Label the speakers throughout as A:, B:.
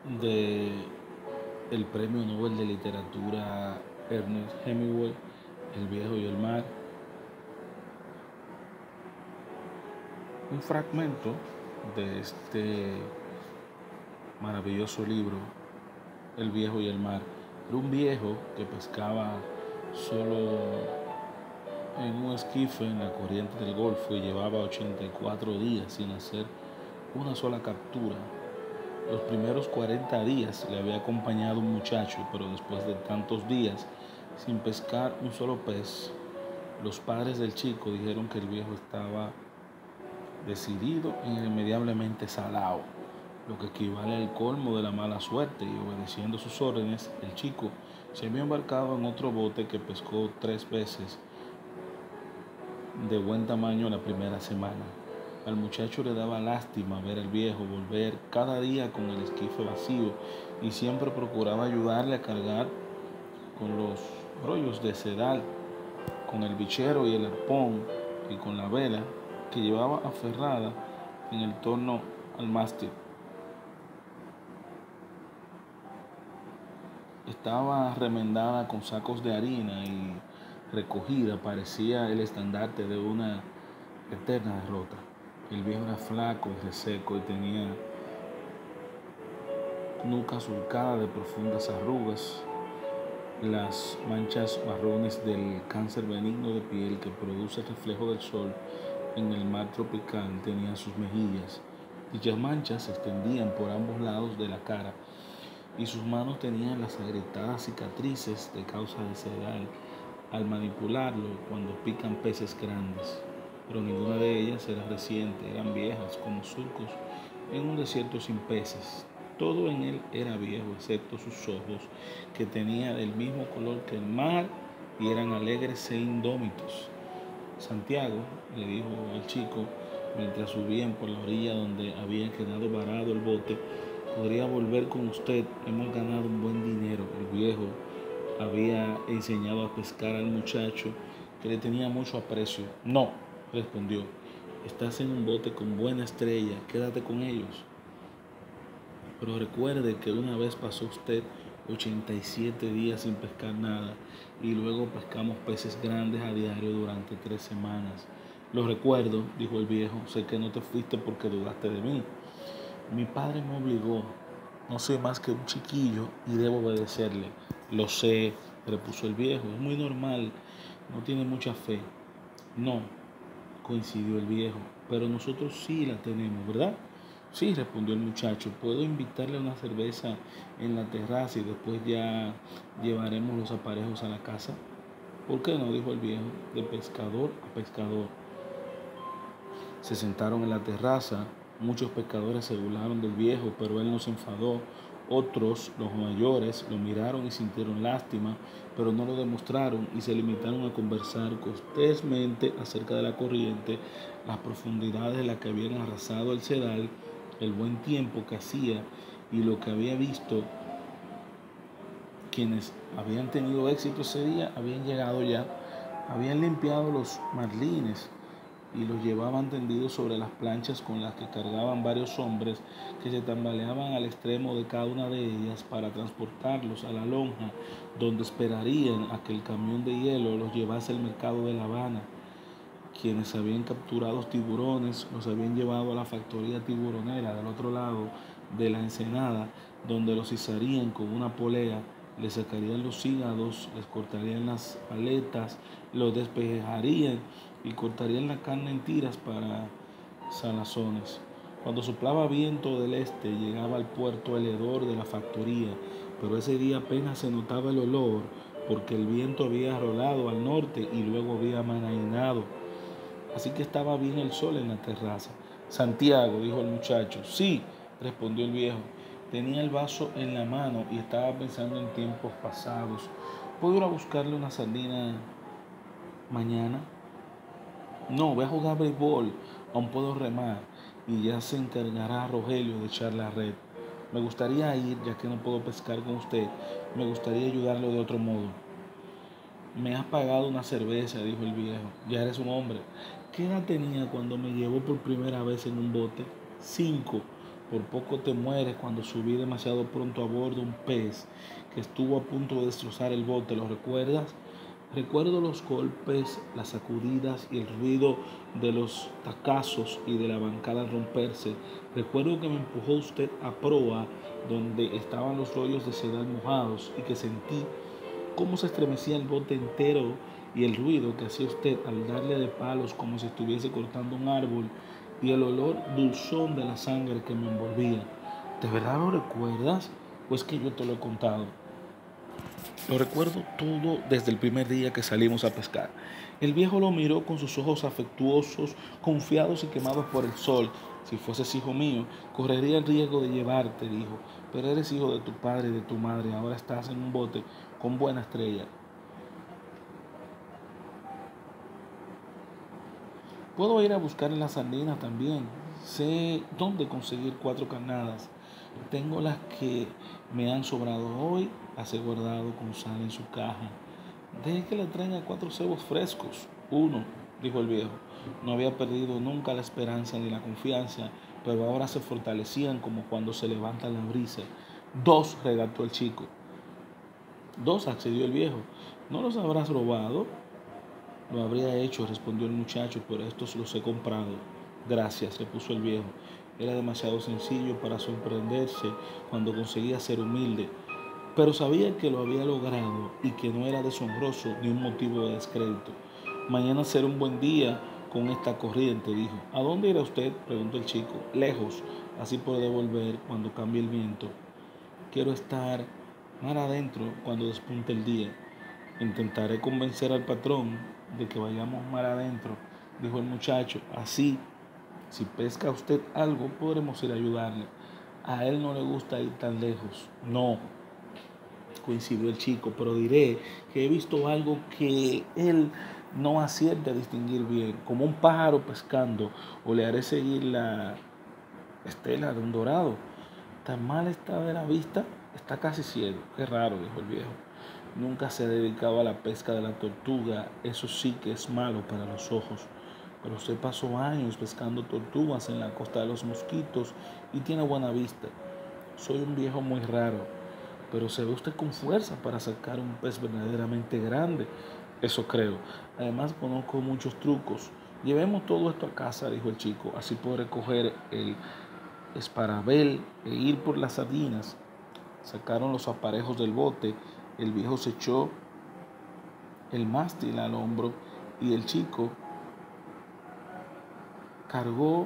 A: de el Premio Nobel de Literatura Ernest Hemingway, El viejo y el mar. Un fragmento de este maravilloso libro, El viejo y el mar. Era un viejo que pescaba solo en un esquife en la corriente del Golfo y llevaba 84 días sin hacer una sola captura. Los primeros 40 días le había acompañado un muchacho, pero después de tantos días sin pescar un solo pez, los padres del chico dijeron que el viejo estaba decidido e irremediablemente salado, lo que equivale al colmo de la mala suerte, y obedeciendo sus órdenes, el chico se había embarcado en otro bote que pescó 3 veces de buen tamaño la primera semana. Al muchacho le daba lástima ver al viejo volver cada día con el esquife vacío y siempre procuraba ayudarle a cargar con los rollos de sedal, con el bichero y el arpón y con la vela que llevaba aferrada en el torno al mástil. Estaba remendada con sacos de harina y recogida, parecía el estandarte de una eterna derrota. El viejo era flaco y reseco y tenía nuca surcada de profundas arrugas, las manchas marrones del cáncer benigno de piel que produce el reflejo del sol en el mar tropical tenían sus mejillas. Dichas manchas se extendían por ambos lados de la cara y sus manos tenían las agrietadas cicatrices de causa de sedal al manipularlo cuando pican peces grandes. Pero ninguna de ellas era reciente, eran viejas como surcos en un desierto sin peces. Todo en él era viejo, excepto sus ojos, que tenían el mismo color que el mar y eran alegres e indómitos. Santiago, le dijo el chico mientras subían por la orilla donde había quedado varado el bote, podría volver con usted, hemos ganado un buen dinero. El viejo había enseñado a pescar al muchacho, que le tenía mucho aprecio. No, respondió, estás en un bote con buena estrella, quédate con ellos. Pero recuerde que una vez pasó usted 87 días sin pescar nada y luego pescamos peces grandes a diario durante 3 semanas. Lo recuerdo, dijo el viejo, sé que no te fuiste porque dudaste de mí. Mi padre me obligó, no soy más que un chiquillo y debo obedecerle. Lo sé, repuso el viejo, es muy normal, no tiene mucha fe. No, coincidió el viejo, pero nosotros sí la tenemos, ¿verdad? Sí, respondió el muchacho, puedo invitarle a una cerveza en la terraza y después ya llevaremos los aparejos a la casa. ¿Por qué no? Dijo el viejo, de pescador a pescador. Se sentaron en la terraza, muchos pescadores se burlaron del viejo, pero él no se enfadó. Otros, los mayores, lo miraron y sintieron lástima, pero no lo demostraron y se limitaron a conversar cortésmente acerca de la corriente, las profundidades de las que habían arrasado el sedal, el buen tiempo que hacía y lo que había visto. Quienes habían tenido éxito ese día habían llegado ya, habían limpiado los marlines y los llevaban tendidos sobre las planchas con las que cargaban varios hombres que se tambaleaban al extremo de cada una de ellas para transportarlos a la lonja donde esperarían a que el camión de hielo los llevase al mercado de La Habana. Quienes habían capturado tiburones los habían llevado a la factoría tiburonera del otro lado de la ensenada, donde los izarían con una polea, les sacarían los hígados, les cortarían las aletas, los despejarían y cortarían la carne en tiras para salazones. Cuando soplaba viento del este, llegaba al puerto el hedor de la factoría, pero ese día apenas se notaba el olor, porque el viento había rolado al norte y luego había amainado. Así que estaba bien el sol en la terraza. Santiago, dijo el muchacho. Sí, respondió el viejo. Tenía el vaso en la mano y estaba pensando en tiempos pasados. ¿Puedo ir a buscarle una sardina mañana? No, voy a jugar béisbol. Aún puedo remar y ya se encargará Rogelio de echar la red. Me gustaría ir, ya que no puedo pescar con usted. Me gustaría ayudarlo de otro modo. Me has pagado una cerveza, dijo el viejo. Ya eres un hombre. ¿Qué edad tenía cuando me llevó por primera vez en un bote? 5. Por poco te mueres cuando subí demasiado pronto a bordo un pez que estuvo a punto de destrozar el bote. ¿Lo recuerdas? Recuerdo los golpes, las sacudidas y el ruido de los tacazos y de la bancada al romperse. Recuerdo que me empujó usted a proa donde estaban los rollos de sedal mojados y que sentí cómo se estremecía el bote entero y el ruido que hacía usted al darle de palos como si estuviese cortando un árbol y el olor dulzón de la sangre que me envolvía. ¿De verdad lo recuerdas? ¿O es que yo te lo he contado? Lo recuerdo todo desde el primer día que salimos a pescar. El viejo lo miró con sus ojos afectuosos, confiados y quemados por el sol. Si fueses hijo mío, correría el riesgo de llevarte, dijo. Pero eres hijo de tu padre y de tu madre. Ahora estás en un bote con buena estrella. Puedo ir a buscar en la sardina también. Sé dónde conseguir 4 carnadas. Tengo las que me han sobrado hoy, las he guardado con sal en su caja. Deje que le traiga 4 cebos frescos. Uno, dijo el viejo. No había perdido nunca la esperanza ni la confianza, pero ahora se fortalecían como cuando se levanta la brisa. 2, regató el chico. 2, accedió el viejo. ¿No los habrás robado? Lo habría hecho, respondió el muchacho, pero estos los he comprado. Gracias, repuso el viejo. Era demasiado sencillo para sorprenderse cuando conseguía ser humilde, pero sabía que lo había logrado y que no era deshonroso ni un motivo de descrédito. Mañana será un buen día con esta corriente, dijo. ¿A dónde irá usted?, preguntó el chico. Lejos, así podré volver cuando cambie el viento. Quiero estar mar adentro cuando despunte el día. Intentaré convencer al patrón de que vayamos mar adentro, dijo el muchacho. Así, si pesca usted algo, podremos ir a ayudarle. A él no le gusta ir tan lejos. No, coincidió el chico, pero diré que he visto algo que él no acierta a distinguir bien, como un pájaro pescando, o le haré seguir la estela de un dorado. Tan mal está de la vista, está casi ciego. Qué raro, dijo el viejo. Nunca se dedicaba a la pesca de la tortuga, eso sí que es malo para los ojos. Pero usted pasó años pescando tortugas en la costa de los Mosquitos y tiene buena vista. Soy un viejo muy raro, pero se ve usted con fuerza para sacar un pez verdaderamente grande. Eso creo. Además conozco muchos trucos. Llevemos todo esto a casa, dijo el chico, así podré coger el esparabel e ir por las sardinas. Sacaron los aparejos del bote, el viejo se echó el mástil al hombro y el chico cargó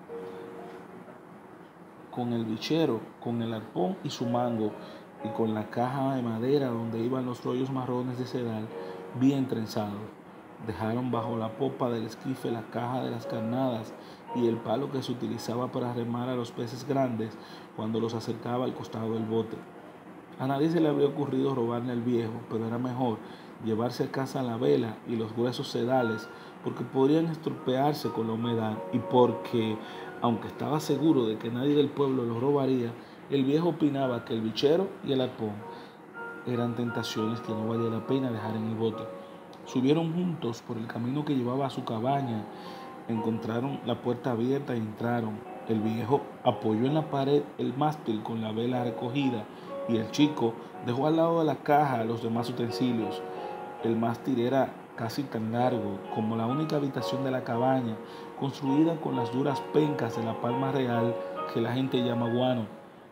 A: con el bichero, con el arpón y su mango, y con la caja de madera donde iban los rollos marrones de sedal bien trenzados. Dejaron bajo la popa del esquife la caja de las carnadas y el palo que se utilizaba para remar a los peces grandes cuando los acercaba al costado del bote. A nadie se le había ocurrido robarle al viejo, pero era mejor llevarse a casa la vela y los gruesos sedales, porque podrían estropearse con la humedad y porque, aunque estaba seguro de que nadie del pueblo los robaría, el viejo opinaba que el bichero y el arpón eran tentaciones que no valía la pena dejar en el bote. Subieron juntos por el camino que llevaba a su cabaña, encontraron la puerta abierta y entraron. El viejo apoyó en la pared el mástil con la vela recogida y el chico dejó al lado de la caja los demás utensilios. El mástil era casi tan largo como la única habitación de la cabaña, construida con las duras pencas de la palma real que la gente llama guano,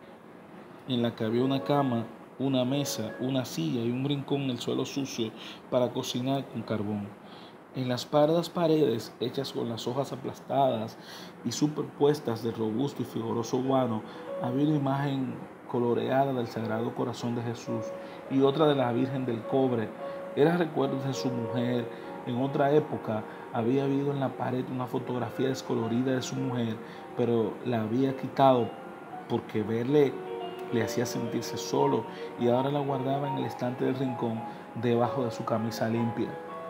A: en la que había una cama, una mesa, una silla y un rincón en el suelo sucio para cocinar con carbón. En las pardas paredes, hechas con las hojas aplastadas y superpuestas de robusto y vigoroso guano, había una imagen coloreada del Sagrado Corazón de Jesús y otra de la Virgen del Cobre. Eran recuerdos de su mujer. En otra época había habido en la pared una fotografía descolorida de su mujer, pero la había quitado porque verle le hacía sentirse solo y ahora la guardaba en el estante del rincón debajo de su camisa limpia.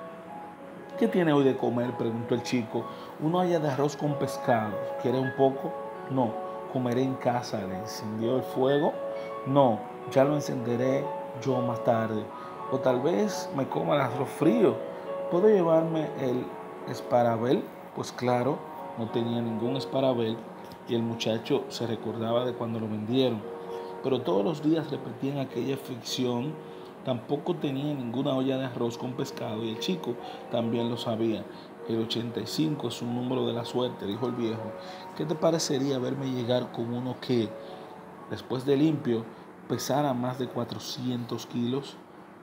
A: ¿Qué tiene hoy de comer?, preguntó el chico. Una olla de arroz con pescado. ¿Quiere un poco? No, comeré en casa. ¿Le encendió el fuego? No, ya lo encenderé yo más tarde. O tal vez me coma el arroz frío. ¿Puedo llevarme el esparabel? Pues claro, no tenía ningún esparabel. y el muchacho se recordaba de cuando lo vendieron. Pero todos los días repetían aquella ficción. Tampoco tenía ninguna olla de arroz con pescado y el chico también lo sabía. El 85 es un número de la suerte, dijo el viejo. ¿Qué te parecería verme llegar con uno que, después de limpio, pesara más de 400 kilos?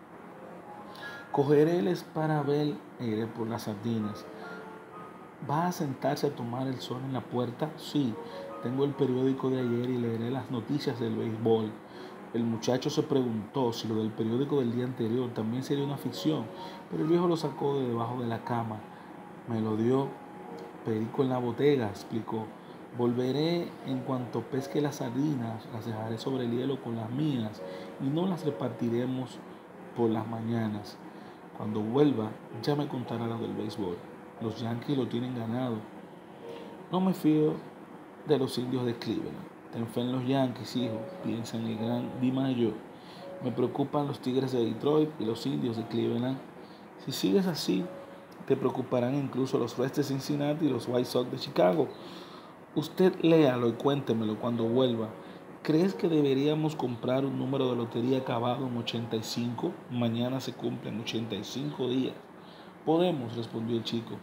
A: Cogeré el esparabel e iré por las sardinas. ¿Va a sentarse a tomar el sol en la puerta? Sí, tengo el periódico de ayer y leeré las noticias del béisbol. El muchacho se preguntó si lo del periódico del día anterior también sería una ficción, pero el viejo lo sacó de debajo de la cama. Me lo dio perico en la botella, explicó. Volveré en cuanto pesque las sardinas, las dejaré sobre el hielo con las mías y no las repartiremos por las mañanas. Cuando vuelva, ya me contará lo del béisbol. Los Yankees lo tienen ganado. No me fío de los indios de Cleveland. Ten fe en los Yankees, hijo. Piensa en el gran DiMaggio. Me preocupan los Tigres de Detroit y los indios de Cleveland. Si sigues así, te preocuparán incluso los Reds de Cincinnati y los White Sox de Chicago. Usted léalo y cuéntemelo cuando vuelva. ¿Crees que deberíamos comprar un número de lotería acabado en 85? Mañana se cumplen 85 días. Podemos, respondió el chico.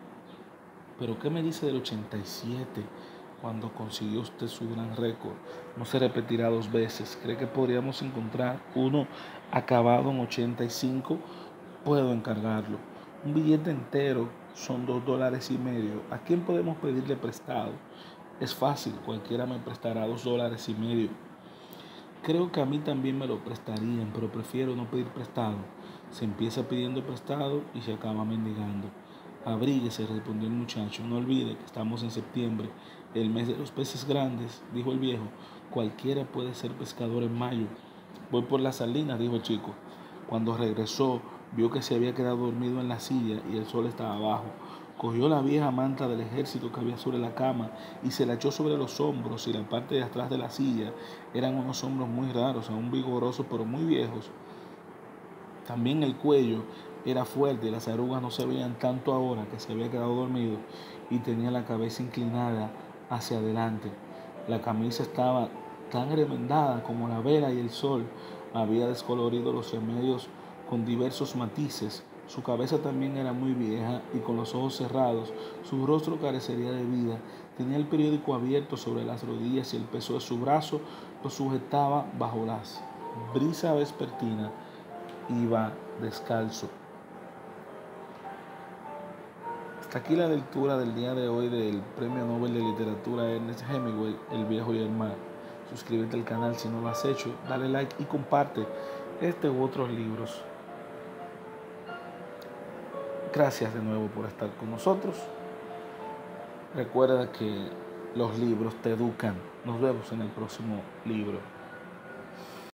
A: ¿Pero qué me dice del 87? Cuando consiguió usted su gran récord, no se repetirá dos veces. ¿Cree que podríamos encontrar uno acabado en 85? Puedo encargarlo. Un billete entero son $2.50. ¿A quién podemos pedirle prestado? Es fácil, cualquiera me prestará $2.50. Creo que a mí también me lo prestarían, pero prefiero no pedir prestado. Se empieza pidiendo prestado y se acaba mendigando. Abríguese, respondió el muchacho. No olvide que estamos en septiembre, el mes de los peces grandes, dijo el viejo. Cualquiera puede ser pescador en mayo. Voy por las salinas, dijo el chico. Cuando regresó, vio que se había quedado dormido en la silla y el sol estaba abajo. Cogió la vieja manta del ejército que había sobre la cama y se la echó sobre los hombros, y la parte de atrás de la silla eran unos hombros muy raros, aún vigorosos pero muy viejos. También el cuello era fuerte y las arrugas no se veían tanto ahora que se había quedado dormido y tenía la cabeza inclinada hacia adelante. La camisa estaba tan remendada como la vela y el sol había descolorido los remedios con diversos matices. Su cabeza también era muy vieja y con los ojos cerrados, su rostro carecería de vida. Tenía el periódico abierto sobre las rodillas y el peso de su brazo lo sujetaba bajo las brisa vespertina. Iba descalzo. Hasta aquí la lectura del día de hoy del Premio Nobel de Literatura Ernest Hemingway, El viejo y el mar. Suscríbete al canal si no lo has hecho, dale like y comparte este u otros libros. Gracias de nuevo por estar con nosotros. Recuerda que los libros te educan. Nos vemos en el próximo libro.